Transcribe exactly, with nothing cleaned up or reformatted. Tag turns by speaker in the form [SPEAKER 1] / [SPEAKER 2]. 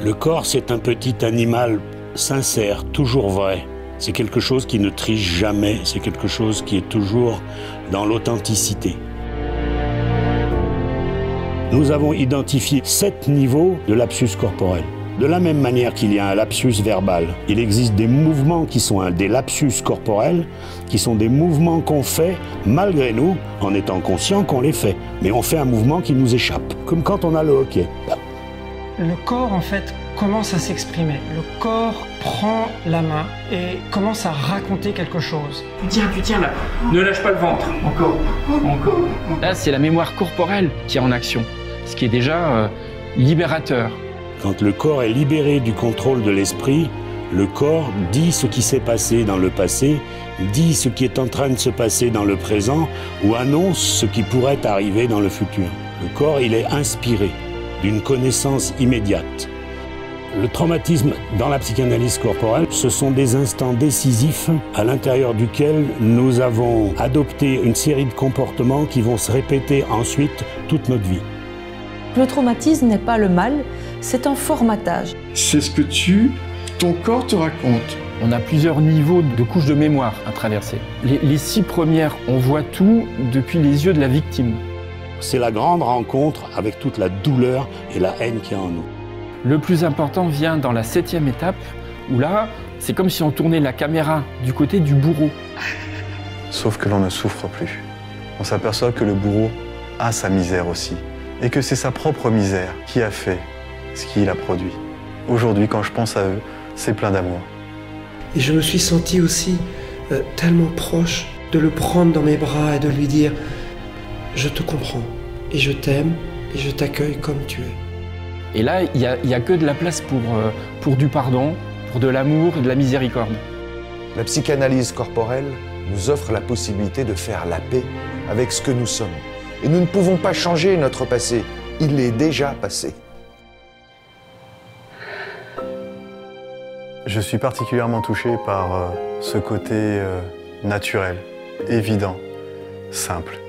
[SPEAKER 1] Le corps, c'est un petit animal sincère, toujours vrai. C'est quelque chose qui ne triche jamais, c'est quelque chose qui est toujours dans l'authenticité. Nous avons identifié sept niveaux de lapsus corporel. De la même manière qu'il y a un lapsus verbal, il existe des mouvements qui sont des lapsus corporels, qui sont des mouvements qu'on fait malgré nous, en étant conscient qu'on les fait. Mais on fait un mouvement qui nous échappe, comme quand on a le hockey.
[SPEAKER 2] Le corps, en fait, commence à s'exprimer. Le corps prend la main et commence à raconter quelque chose.
[SPEAKER 3] Tu tiens, tu tiens là. Ne lâche pas le ventre. Encore, encore.
[SPEAKER 4] Là, c'est la mémoire corporelle qui est en action, ce qui est déjà euh, libérateur.
[SPEAKER 1] Quand le corps est libéré du contrôle de l'esprit, le corps dit ce qui s'est passé dans le passé, dit ce qui est en train de se passer dans le présent ou annonce ce qui pourrait arriver dans le futur. Le corps, il est inspiré d'une connaissance immédiate. Le traumatisme dans la psychanalyse corporelle, ce sont des instants décisifs à l'intérieur duquel nous avons adopté une série de comportements qui vont se répéter ensuite toute notre vie.
[SPEAKER 5] Le traumatisme n'est pas le mal, c'est un formatage.
[SPEAKER 6] C'est ce que tu, ton corps te raconte.
[SPEAKER 4] On a plusieurs niveaux de couches de mémoire à traverser. Les, les six premières, on voit tout depuis les yeux de la victime.
[SPEAKER 1] C'est la grande rencontre avec toute la douleur et la haine qu'il y a en nous.
[SPEAKER 4] Le plus important vient dans la septième étape, où là, c'est comme si on tournait la caméra du côté du bourreau.
[SPEAKER 6] Sauf que l'on ne souffre plus. On s'aperçoit que le bourreau a sa misère aussi, et que c'est sa propre misère qui a fait ce qu'il a produit. Aujourd'hui, quand je pense à eux, c'est plein d'amour.
[SPEAKER 7] Et je me suis senti aussi euh, tellement proche de le prendre dans mes bras et de lui dire « Je te comprends, et je t'aime, et je t'accueille comme tu es ».
[SPEAKER 4] Et là, il n'y a, y a que de la place pour, euh, pour du pardon, pour de l'amour et de la miséricorde.
[SPEAKER 8] La psychanalyse corporelle nous offre la possibilité de faire la paix avec ce que nous sommes. Et nous ne pouvons pas changer notre passé, il est déjà passé.
[SPEAKER 6] Je suis particulièrement touché par euh, ce côté euh, naturel, évident, simple.